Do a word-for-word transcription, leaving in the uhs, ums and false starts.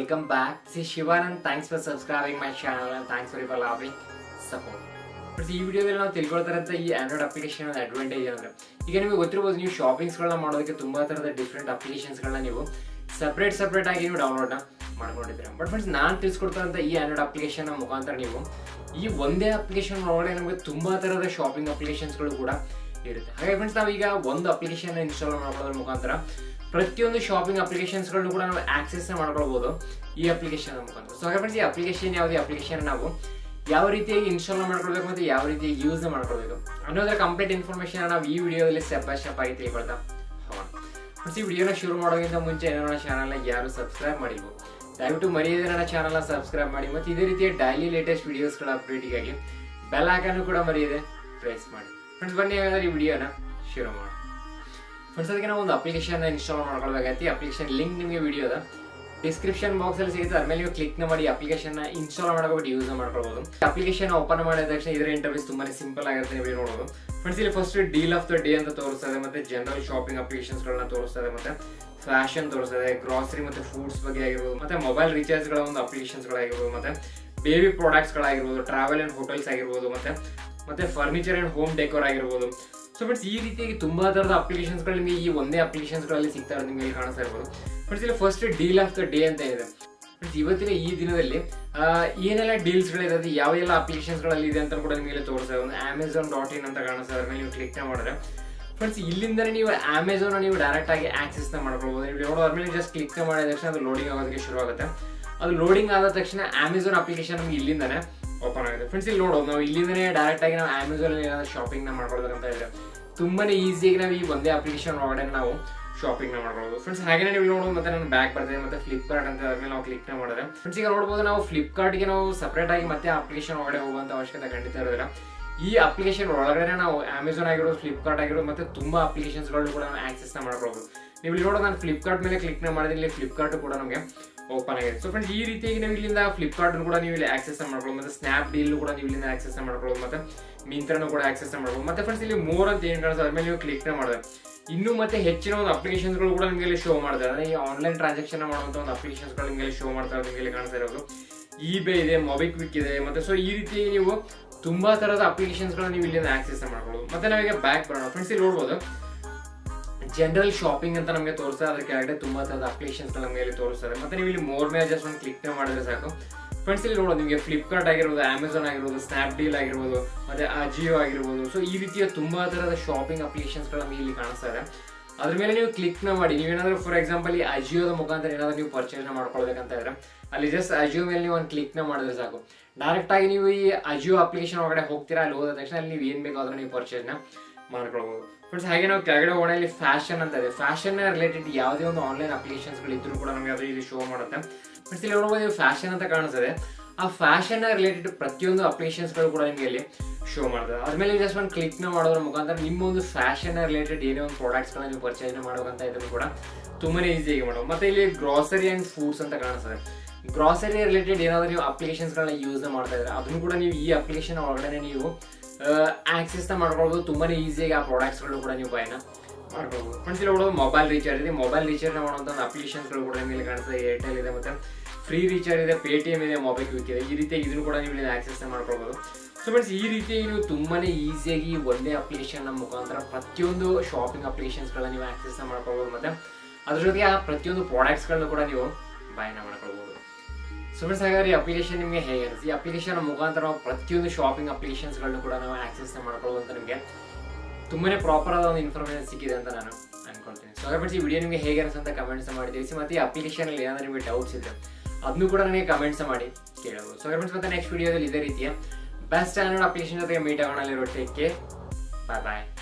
welcome back. This is Shivanand. Thanks for subscribing my channel and thanks for your loving support. But ಈ ವಿಡಿಯೋದಲ್ಲಿ ನಾವು ತಿಳ್ಕೊಳ್ತಾರಂತ ಈ Android application advantage ಏನಂದ್ರೆ ಈಗ ನಿಮಗೆ ಗೊತ್ತಿರಬಹುದು ನೀವು ಶಾಪಿಂಗ್ಸ್ ಗಳನ್ನ ಮಾಡೋದಕ್ಕೆ ತುಂಬಾ ತರದ ಡಿಫರೆಂಟ್ ಅಪ್ಲಿಕೇಶನ್ಸ್ ಗಳನ್ನ ನೀವು ಸೆಪರೇಟ್ ಸೆಪರೇಟ್ ಆಗಿ ನೀವು ಡೌನ್ಲೋಡ್ ಮಾಡ್ಕೊಂಡಿದ್ದೀರಾ. ಬಟ್ ಫ್ರೆಂಡ್ಸ್ ನಾನು ತಿಳಿಸ್ಕೊಡ್ತಾರಂತ ಈ ಆಂಡ್ರಾಯ್ಡ್ ಅಪ್ಲಿಕೇಶನ್ ಮುಖಾಂತರ ನೀವು ಈ ಒಂದೇ ಅಪ್ಲಿಕೇಶನ್ ಒಳಗಡೆ ನಮಗೆ ತುಂಬಾ ತರದ ಶಾಪಿಂಗ್ ಅಪ್ಲಿಕೇಶನ್ಸ್ ಗಳು ಕೂಡ ಇರುತ್ತೆ. ಹಾಗೆ ಫ್ರೆಂಡ್ಸ್ ನಾವೀಗ ಒಂದು ಅಪ್ಲಿಕೇಶನ್ ಇನ್ಸ್ಟಾಲ್ ಮಾಡ್ಕೊಳ್ಳೋದ್ರ ಮುಖಾಂತರ ಪ್ರತಿಯೊಂದು ಶಾಪಿಂಗ್ ಅಪ್ಲಿಕೇಶನ್ಸ್ ಗಳನ್ನು ಕೂಡ ನಾವು ಆಕ್ಸೆಸ್ ಮಾಡ್ಕೊಳ್ಬಹುದು ಈ ಅಪ್ಲಿಕೇಶನ್ ಮುಖಾಂತರ. ಸೊ ಹಾಗೆ ಫ್ರೆಂಡ್ಸ್ ಈ ಅಪ್ಲಿಕೇಶನ್ ಯಾವುದೇ ಅಪ್ಲಿಕೇಶನ್ ನಾವು ಯಾವ ರೀತಿಯಾಗಿ ಇನ್ಸ್ಟಾಲ್ ಮಾಡ್ಕೊಳ್ಬೇಕು ಮತ್ತೆ ಯಾವ ರೀತಿಯಾಗಿ ಯೂಸ್ ಮಾಡ್ಕೊಳ್ಬೇಕು ಅನ್ನೋದರ ಕಂಪ್ಲೀಟ್ ಇನ್ಫಾರ್ಮೇಶನ್ ನಾವು ಈ ವಿಡಿಯೋದಲ್ಲಿ ಸ್ಟೆಪ್ ಬೈ ಸ್ಟೆಪ್ ಆಗಿ ತಿಳ್ಕೊಳ್ತಾ ಹೋಗೋಣ. ಫ್ರೆಂಡ್ಸ್ ಈ ವಿಡಿಯೋನ ಶುರು ಮಾಡೋಕ್ಕಿಂತ ಮುಂಚೆ ನನ್ನ ಚಾನಲ್ನ ಯಾರು ಸಬ್ಸ್ಕ್ರೈಬ್ ಮಾಡಿರ್ಬೋದು ದಯವಿಟ್ಟು ಮರೆಯದೆ ನನ್ನ ಚಾನಲ್ನ ಸಬ್ಸ್ಕ್ರೈಬ್ ಮಾಡಿ ಮತ್ತೆ ಇದೇ ರೀತಿಯ ಡೈಲಿ ಲೇಟೆಸ್ಟ್ ವಿಡಿಯೋಸ್ಗಳ ಅಪ್ಡೇಟಿಗಾಗಿ ಬೆಲ್ ಐಕಾನ್ ಕೂಡ ಮರೆಯದೆ ಪ್ರೆಸ್ ಮಾಡಿ. ಫ್ರೆಂಡ್ಸ್ ಬನ್ನಿ ಹಾಗಾದ್ರೆ ಈ ವಿಡಿಯೋನ ಶುರು ಮಾಡಿ. ಫ್ರೆಂಡ್ಸ್ ಅದಕ್ಕೆ ನಾವು ಒಂದು ಅಪ್ಲಿಕೇಶನ್ ಇನ್ಸ್ಟಾಲ್ ಮಾಡ್ಕೊಳ್ಬೇಕಾಗತ್ತೆ. ಅಪ್ಲಿಕೇಶನ್ ಲಿಂಕ್ ನಿಮಗೆ ವಿಡಿಯೋದ ಡಿಸ್ಕ್ರಿಪ್ಷನ್ ಬಾಕ್ಸ್ ಅಲ್ಲಿ ಸಿಗುತ್ತೆ. ಅದ್ಮೇಲೆ ನೀವು ಕ್ಲಿಕ್ ಮಾಡಿ ಅಪ್ಲಿಕೇಶನ್ ಇನ್ಸ್ಟಾಲ್ ಮಾಡ್ಕೊಂಡು ಯೂಸ್ ಮಾಡ್ಕೊಳ್ಬಹುದು. ಅಪ್ಲಿಕೇಶನ್ ಓಪನ್ ಮಾಡಿದ ತಕ್ಷಣ ಇದರ ಇಂಟರ್ಫೇಸ್ ತುಂಬಾನೇ ಸಿಂಪಲ್ ಆಗಿರುತ್ತೆ, ನೀವು ನೋಡಬಹುದು. ಫ್ರೆಂಡ್ಸ್ ಇಲ್ಲಿ first deal of the day ಅಂತ ತೋರಿಸ್ತದೆ, ಮತ್ತೆ ಜನರಲ್ ಶಾಪಿಂಗ್ ಅಪ್ಲಿಕೇಶನ್ಸ್ ಗಳನ್ನ ತೋರಿಸ್ತದೆ, ಮತ್ತೆ ಫ್ಯಾಷನ್ ತೋರಿಸ್ತದೆ, ಗ್ರಾಸರಿ ಮತ್ತೆ ಫುಡ್ಸ್ ಬಗ್ಗೆ ಆಗಿರ್ಬೋದು, ಮತ್ತೆ ಮೊಬೈಲ್ ರೀಚಾರ್ಜ್ ಗಳ ಒಂದು ಅಪ್ಲಿಕೇಶನ್ಸ್ ಗಳಾಗಿರ್ಬೋದು, ಮತ್ತೆ ಬೇಬಿ ಪ್ರಾಡಕ್ಟ್ಸ್ ಗಳಾಗಿರ್ಬೋದು, ಟ್ರಾವೆಲ್ ಅಂಡ್ ಹೋಟೆಲ್ಸ್ ಆಗಿರ್ಬೋದು, ಮತ್ತೆ ಮತ್ತೆ ಫರ್ನಿಚರ್ ಅಂಡ್ ಹೋಮ್ ಡೆಕೋರ್ ಆಗಿರ್ಬೋದು. ಸೊ ಫ್ರೆಂಡ್ಸ್ ಈ ರೀತಿಯಾಗಿ ತುಂಬಾ ತರದ ಅಪ್ಲಿಕೇಶನ್ಸ್ ಗಳು ನಿಮಗೆ ಈ ಒಂದೇ ಅಪ್ಲಿಕೇಶನ್ಸ್ ಗಳಲ್ಲಿ ಸಿಗ್ತಾ ಇರೋದು ನಿಮಗೆ ಕಾಣಿಸ್ತಾ ಇರ್ಬೋದು. ಫ್ರೆಂಡ್ಸ್ ಇಲ್ಲಿ first deal of the day ಅಂತ ಇದೆ. ಫ್ರೆಂಡ್ಸ್ ಇವತ್ತಿನ ಈ ದಿನದಲ್ಲಿ ಏನೆಲ್ಲ ಡೀಲ್ಸ್ ಗಳಿದೆ, ಯಾವ ಎಲ್ಲ ಅಪ್ಲಿಕೇಶನ್ಸ್ ಗಳಲ್ಲಿ ಇದೆ ಅಂತ ಕೂಡ ನಿಮಗೆ ತೋರಿಸ್ತಾ ಒಂದು ಅಮೆಝಾನ್ ಡಾಟ್ ಇನ್ ಅಂತ ಕಾಣಿಸ್ತಾ ಇದ್ರ ಮೇಲೆ ನೀವು ಕ್ಲಿಕ್ ಮಾಡಿದ್ರೆ ಫ್ರೆಂಡ್ಸ್ ಇಲ್ಲಿಂದನೇ ನೀವು ಅಮೆಝಾನ್ ನೀವು ಡೈರೆಕ್ಟ್ ಆಗಿ ಆಕ್ಸೆಸ್ ಮಾಡ್ಕೊಳ್ಬಹುದು. ನೀವು ನೋಡೋದ್ರ ಮೇಲೆ ಜಸ್ಟ್ ಕ್ಲಿಕ್ ಮಾಡಿದ ತಕ್ಷಣ ಅದು ಲೋಡಿಂಗ್ ಆಗೋದಕ್ಕೆ ಶುರು ಆಗುತ್ತೆ. ಅದು ಲೋಡಿಂಗ್ ಆದ ತಕ್ಷಣ ಅಮೆಝಾನ್ ಅಪ್ಲಿಕೇಶನ್ ನಮ್ಗೆ ಇಲ್ಲಿಂದಾನೆ ಓಪನ್ ಆಗುತ್ತೆ. ಫ್ರೆಂಡ್ಸ್ ಇಲ್ಲಿ ನೋಡೋದು ನಾವು ಇಲ್ಲಿಂದನೇ ಡೈರೆಕ್ಟ್ ಆಗಿ ನಾವು ಅಮೆಝಾನ್ ಅಲ್ಲಿ ಏನಾದ್ರು ಶಾಪಿಂಗ್ ನ ಮಾಡ್ಕೊಳ್ಬೇಕಂತ ಇದ್ರೆ ತುಂಬಾನೇ ಈಸಿಯಾಗಿ ನಾವು ಈ ಒಂದೇ ಅಪ್ಲಿಕೇಶನ್ ಒಳಗಡೆ ನಾವು ಶಾಪಿಂಗ್ ನ ಮಾಡ್ಕೊಳ್ಬಹುದು. ಫ್ರೆಂಡ್ಸ್ ಹಾಗೆ ನೀವು ನೋಡೋದು ಮತ್ತೆ ನಾನು ಬ್ಯಾಕ್ ಬರ್ತದೆ ಮತ್ತೆ ಫ್ಲಿಪ್ಕಾರ್ಟ್ ಅಂತ ಅದ್ಮೇಲೆ ನಾವು ಕ್ಲಿಕ್ ನ ಮಾಡಿದ್ರೆ ಫ್ರೆಂಡ್ಸ್ ಈಗ ನೋಡಬಹುದು ನಾವು ಫ್ಲಿಪ್ಕಾರ್ಟ್ ಗೆ ನಾವು ಸಪರೇಟ್ ಆಗಿ ಮತ್ತೆ ಅಪ್ಲಿಕೇಶನ್ ಒಳಗಡೆ ಹೋಗುವಂತ ಅವಶ್ಯಕತೆ ಖಂಡಿತ ಇರೋದಿಲ್ಲ. ಈ ಅಪ್ಲಿಕೇಶನ್ ಒಳಗಡೆ ನಾವು ಅಮೆಝಾನ್ ಆಗಿರೋದು, ಫ್ಲಿಪ್ಕಾರ್ಟ್ ಆಗಿರೋದು ಮತ್ತೆ ತುಂಬಾ ಅಪ್ಲಿಕೇಶನ್ಸ್ ಗಳು ಕೂಡ ನಾವು ಆಕ್ಸೆಸ್ ನ ಮಾಡ್ಕೊಳ್ಬಹುದು. ನೀವು ಇಲ್ಲಿ ನೋಡೋದು ನಾನು ಫ್ಲಿಪ್ಕಾರ್ಟ್ ಮೇಲೆ ಕ್ಲಿಕ್ ನ ಮಾಡಿದ್ರೆ ಇಲ್ಲಿ ಫ್ಲಿಪ್ಕಾರ್ಟ್ ಕೂಡ ನಮಗೆ ಓಪನ್ ಆಗಿದೆ. ಸೊ ಫ್ರೆಂಡ್ಸ್ ಈ ರೀತಿಯಾಗಿ ನೀವು ಇಲ್ಲಿಂದ ಫ್ಲಿಪ್ಕಾರ್ಟ್ ಕೂಡ ನೀವು ಇಲ್ಲಿ ಆಕ್ಸೆಸ್ ಮಾಡ್ಕೊಳ್ಳೋದು, ಮತ್ತೆ ಸ್ನ್ಯಾಪ್ ಡೀಲ್ ಕೂಡ ನೀವು ಇಲ್ಲಿಂದ ಆಕ್ಸೆಸ್ ಮಾಡ್ಕೊಳ್ಳೋದು, ಮತ್ತೆ ಮಿಂತ್ರನು ಕೂಡ ಆಕ್ಸೆಸ್ ಮಾಡ್ಕೊಳ್ಳೋದು. ಮತ್ತೆ ಫ್ರೆಂಡ್ಸ್ ಇಲ್ಲಿ ಮೋರ್ ಅಂತ ಏನ್ ಕಾಣಿಸ್ತದೆ ಅದ್ಮೇಲೆ ನೀವು ಕ್ಲಿಕ್ ನ ಮಾಡಿದ್ರೆ ಇನ್ನು ಮತ್ತೆ ಹೆಚ್ಚಿನ ಒಂದು ಅಪ್ಲಿಕೇಶನ್ಸ್ ಗಳು ಕೂಡ ನಿಮಗೆ ಇಲ್ಲಿ ಶೋ ಮಾಡ್ತಾರೆ. ಅಂದ್ರೆ ಈ ಆನ್ಲೈನ್ ಟ್ರಾನ್ಸಾಕ್ಷನ್ ಮಾಡುವಂತ ಒಂದು ಅಪ್ಲಿಕೇಶನ್ಸ್ ಗಳು ನಿಮಗೆ ಶೋ ಮಾಡ್ತಾರೆ, ನಿಮಗೆ ಇಲ್ಲಿ ಕಾಣಿಸ್ತಾ ಇರೋದು ಇಬೇ ಇದೆ, ಮೊಬಿಕ್ವಿಕ್ ಇದೆ, ಮತ್ತೆ ಸೊ ಈ ರೀತಿ ನೀವು ತುಂಬಾ ತರದ ಅಪ್ಲಿಕೇಶನ್ಸ್ ಗಳು ನೀವು ಇಲ್ಲಿಂದ ಆಕ್ಸೆಸ್ ಮಾಡ್ಕೊಳ್ಳೋದು. ಮತ್ತೆ ನಾವೀಗ ಬ್ಯಾಕ್ ಬರೋಣ. ಫ್ರೆಂಡ್ಸ್ ಇಲ್ಲಿ ನೋಡಬಹುದು ಜನರಲ್ ಶಾಪಿಂಗ್ ಅಂತ ನಮಗೆ ತೋರಿಸ್ತಾರೆ, ಅದರ ಕೆಳಗಡೆ ತುಂಬಾ ತರದ ಅಪ್ಲಿಕೇಶನ್ಸ್ ನಮಗೆ ಇಲ್ಲಿ ತೋರಿಸ್ತಾರೆ. ಮತ್ತೆ ನೀವು ಇಲ್ಲಿ ಮೋರ್ ಮೇಲೆ ಜಸ್ಟ್ ಒಂದು ಕ್ಲಿಕ್ ಮಾಡಿದ್ರೆ ಸಾಕು. ಫ್ರೆಂಡ್ಸ್ ಇಲ್ಲಿ ನೋಡೋದು ನಿಮಗೆ ಫ್ಲಿಪ್ಕಾರ್ಟ್ ಆಗಿರ್ಬೋದು, ಅಮೆಝಾನ್ ಆಗಿರ್ಬೋದು, ಸ್ನ್ಯಾಪ್ ಡೀಲ್ ಆಗಿರ್ಬೋದು, ಮತ್ತೆ ಅಜಿಯೋ ಆಗಿರ್ಬೋದು. ಸೊ ಈ ರೀತಿಯ ತುಂಬಾ ತರದ ಶಾಪಿಂಗ್ ಅಪ್ಲಿಕೇಶನ್ಸ್ ಗಳು ನಮಗೆ ಇಲ್ಲಿ ಕಾಣಿಸ್ತಾ ಇದೆ. ಅದ್ರ ಮೇಲೆ ನೀವು ಕ್ಲಿಕ್ ನ ಮಾಡಿ ನೀವೇನಾದ್ರೂ ಫಾರ್ ಎಕ್ಸಾಂಪಲ್ ಈ ಅಜಿಯೋದ ಮುಖಾಂತರ ಏನಾದ್ರು ನೀವು ಪರ್ಚೇಸ್ ಮಾಡ್ಕೊಳ್ಬೇಕಂತ ಇದ್ರೆ ಅಲ್ಲಿ ಜಸ್ಟ್ ಅಜಿಯೋ ಮೇಲೆ ನೀವು ಒಂದು ಕ್ಲಿಕ್ ನ ಮಾಡಿದ್ರೆ ಸಾಕು. ಡೈರೆಕ್ಟ್ ಆಗಿ ನೀವು ಈ ಅಜಿಯೋ ಅಪ್ಲಿಕೇಶನ್ ಒಳಗಡೆ ಹೋಗ್ತೀರಾ, ಅಲ್ಲಿ ಹೋದ ತಕ್ಷಣ ಅಲ್ಲಿ ನೀವು ಏನ್ ಬೇಕಾದ್ರೂ ನೀವು ಪರ್ಚೇಸ್ ನ ಮಾಡ್ಕೊಳ್ಬಹುದು. ಫ್ರೆಂಡ್ಸ್ ಹಾಗೆ ನಾವು ಕೆಳಗಡೆ ಹೋಗೋಣ, ಇಲ್ಲಿ ಫ್ಯಾಷನ್ ಅಂತ ಇದೆ. ಫ್ಯಾಷನ್ ರಿಲೇಟೆಡ್ ಯಾವುದೇ ಒಂದು ಆನ್ಲೈನ್ ಅಪ್ಲಿಕೇಶನ್ಸ್ ಗಳು ಇದ್ರೂ ಕೂಡ ನಮಗೆ ಅದು ಇಲ್ಲಿ ಶೋ ಮಾಡುತ್ತೆ. ಫ್ರೆಂಡ್ಸ್ ಇಲ್ಲಿ ನೋಡಬಹುದು ಫ್ಯಾಷನ್ ಅಂತ ಕಾಣಿಸ್ತದೆ. ಆ ಫ್ಯಾಷನ್ ರಿಲೇಟೆಡ್ ಪ್ರತಿಯೊಂದು ಅಪ್ಲಿಕೇಶನ್ಸ್ ಗಳು ಕೂಡ ನಿಮಗೆ ಇಲ್ಲಿ ಶೋ ಮಾಡ್ತದೆ. ಅದ್ಮೇಲೆ ಜಸ್ಟ್ ಒಂದು ಕ್ಲಿಕ್ ನ ಮಾಡೋದ್ರ ಮುಖಾಂತರ ನಿಮ್ಮ ಒಂದು ಫ್ಯಾಷನ್ ರಿಲೇಟೆಡ್ ಏನೇ ಒಂದು ಪ್ರಾಡಕ್ಟ್ಸ್ ಗಳನ್ನ ನೀವು ಪರ್ಚೇಸ್ ಮಾಡಬೇಕಂತ ಇದ್ರು ಕೂಡ ತುಂಬಾನೇ ಈಸಿಯಾಗಿ ಮಾಡೋದು. ಮತ್ತೆ ಇಲ್ಲಿ ಗ್ರಾಸರಿ ಅಂಡ್ ಫುಡ್ಸ್ ಅಂತ ಕಾಣಿಸ್ತದೆ. ಗ್ರಾಸರಿ ರಿಲೇಟೆಡ್ ಏನಾದ್ರು ನೀವು ಅಪ್ಲಿಕೇಶನ್ಸ್ ಗಳನ್ನ ಯೂಸ್ ಮಾಡ್ತಾ ಇದ್ರೆ ಅದನ್ನು ಕೂಡ ನೀವು ಈ ಅಪ್ಲಿಕೇಶನ್ ಒಳಗಡೆ ನೀವು ಆಕ್ಸೆಸ್ ಮಾಡ್ಕೊಳ್ಬಹುದು. ತುಂಬಾನೇ ಈಸಿಯಾಗಿ ಆ ಪ್ರಾಡಕ್ಟ್ಸ್ ಗಳು ಕೂಡ ನೀವು ಬೈನ ಮಾಡ್ಕೊಳ್ಬಹುದು. ಫ್ರೆಂಡ್ಸ್ ಇಲ್ಲಿ ನೋಡೋದು ಮೊಬೈಲ್ ರೀಚಾರ್ಜ್ ಇದೆ. ಮೊಬೈಲ್ ರೀಚಾರ್ಜ್ ಮಾಡುವಂತ ಅಪ್ಲಿಕೇಶನ್ಸ್ ಗಳು ಕೂಡ ನಿಮಗೆ ಕಾಣಿಸ್ತದೆ. ಏರ್ಟೆಲ್ ಇದೆ, ಮತ್ತೆ ಫ್ರೀ ರೀಚಾರ್ಜ್ ಇದೆ, ಪೇಟಿಎಂ ಇದೆ, ಮೊಬಿಕ್ವಿಕ್ ಇದೆ. ಈ ರೀತಿಯಾಗಿ ಇದನ್ನು ಕೂಡ ನೀವು ಆಕ್ಸೆಸ್ ಮಾಡ್ಕೊಳ್ಬಹುದು. ಸೊ ಫ್ರೆಂಡ್ಸ್ ಈ ರೀತಿಯಾಗಿ ನೀವು ತುಂಬಾನೇ ಈಸಿಯಾಗಿ ಒಂದೇ ಅಪ್ಲಿಕೇಶನ್ ಮುಖಾಂತರ ಪ್ರತಿಯೊಂದು ಶಾಪಿಂಗ್ ಅಪ್ಲಿಕೇಶನ್ಸ್ ಗಳನ್ನ ನೀವು ಆಕ್ಸೆಸ್ ಮಾಡ್ಕೊಳ್ಬಹುದು. ಮತ್ತೆ ಅದ್ರ ಜೊತೆಗೆ ಆ ಪ್ರತಿಯೊಂದು ಪ್ರಾಡಕ್ಟ್ಸ್ ಗಳನ್ನ ಕೂಡ ನೀವು ಬೈನ ಮಾಡ್ಕೊಳ್ಬಹುದು. ಸೊ ಫ್ರೆಂಡ್ಸ್ ಹಾಗಾದ್ರೆ ಈ ಅಪ್ಲಿಕೇಶನ್ ನಿಮಗೆ ಹೇಗೆ ಅನಿಸ್ತು? ಈ ಅಪ್ಲಿಕೇಶನ್ ಮುಖಾಂತರ ನಾವು ಪ್ರತಿಯೊಂದು ಶಾಪಿಂಗ್ ಅಪ್ಲಿಕೇಶನ್ಸ್ ಗಳನ್ನ ಕೂಡ ನಾವು ಆಕ್ಸೆಸ್ ಮಾಡ್ಕೊಳ್ಳೋದು ಅಂತ ನಿಮಗೆ ತುಂಬಾನೇ ಪ್ರಾಪರ್ ಆದ ಒಂದು ಇನ್ಫಾರ್ಮೇಶನ್ ಸಿಕ್ಕಿದೆ ಅಂತ ನಾನು ಅನ್ಕೊಳ್ತೀನಿ. ಸೊ ಹಾಗೆ ಫ್ರೆಂಡ್ಸ್ ಈ ವಿಡಿಯೋ ನಿಮಗೆ ಹೇಗೆ ಅನಿಸುತ್ತೆ ಅಂತ ಕಮೆಂಟ್ಸ್ ಮಾಡಿ ತಿಳಿಸಿ. ಮತ್ತೆ ಈ ಅಪ್ಲಿಕೇಶನ್ ಅಲ್ಲಿ ಏನಾದ್ರು ನಿಮಗೆ ಡೌಟ್ಸ್ ಇದ್ರೆ ಅದನ್ನು ಕೂಡ ನನಗೆ ಕಮೆಂಟ್ಸ್ ಮಾಡಿ ಕೇಳಬಹುದು. ಸೊ ಫ್ರೆಂಡ್ಸ್ ಮತ್ತೆ ನೆಕ್ಸ್ಟ್ ವಿಡಿಯೋದಲ್ಲಿ ಇದೇ ರೀತಿಯ ಬೆಸ್ಟ್ ಆಂಡ್ರಾಯ್ಡ್ ಅಪ್ಲಿಕೇಶನ್ ಜೊತೆಗೆ ಮೀಟ್ ಆಗೋಣ. ಟೇಕ್ ಕೇರ್, ಬಾಯ್ ಬಾಯ್.